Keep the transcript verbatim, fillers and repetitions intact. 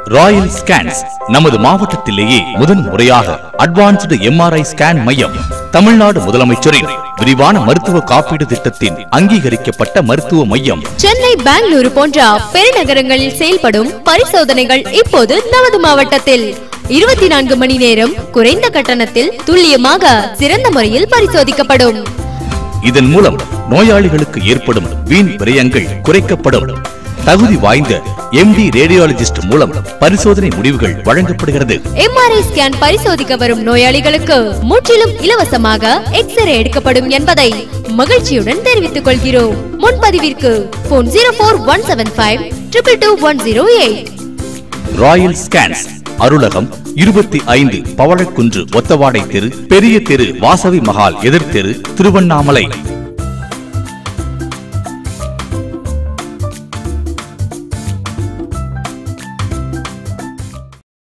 Royal scans நமது மாவட்டத்திலேயே முதன் முறையாக அட்வான்ஸ்டு எம்ஆர்ஐ ஸ்கேன் மையம். தமிழ்நாடு முதலமைச்சரின் விரிவான மருத்துவ காப்பீடு திட்டத்தின் அங்கீகரிக்கப்பட்ட மருத்துவ மையம். சென்னை, பெங்களூரு போன்ற பெருநகரங்களில் செயல்படும் பரிசோதனைகள் இப்போது நமது மாவட்டத்தில் இருபத்தி நான்கு மணி நேரம் குறைந்த கட்டணத்தில் துல்லியமாக சிறந்த முறையில் பரிசோதிக்கப்படும். இதன் மூலம் நோயாளிகளுக்கு ஏற்படும் வீண் விரயங்கள் குறைக்கப்படும். தகுதி வாய்ந்த எம்டி ரேடியாலஜிஸ்ட் மூலம் பரிசோதனை முடிவுகள் வழங்கப்படுகிறது. எம்ஆர்ஐ ஸ்கேன் பரிசோதிக்க வரும் நோயாளிகளுக்கு முற்றிலும் இலவசமாக எக்ஸ்ரே எடுக்கப்படும் என்பதை மகிழ்ச்சியுடன் தெரிவித்துக் கொள்கிறோம். முன்பதிவிற்கு phone zero four one seven five triple two one zero eight. Royal scans, Arulagam, இருபத்தி ஐந்து பவழக்குன்று, ஒத்தவாடை தெரு, பெரிய தெரு, வாசவி மகால் எதிர் தெரு, திருவண்ணாமலை.